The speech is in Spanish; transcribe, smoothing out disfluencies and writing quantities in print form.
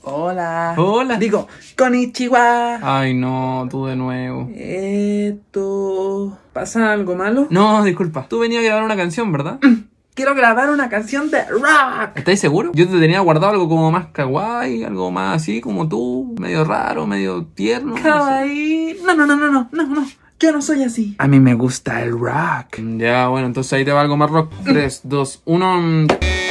Hola. Hola. Digo, konnichiwa. Ay, no, tú de nuevo. ¿Pasa algo malo? No, disculpa. Tú venías a grabar una canción, ¿verdad? Quiero grabar una canción de rock. ¿Estás seguro? Yo te tenía guardado algo como más kawaii, algo más así como tú, medio raro, medio tierno. Kawaii. No. Yo no soy así. A mí me gusta el rock. Ya, bueno, entonces ahí te va algo más rock. 3, 2, 1...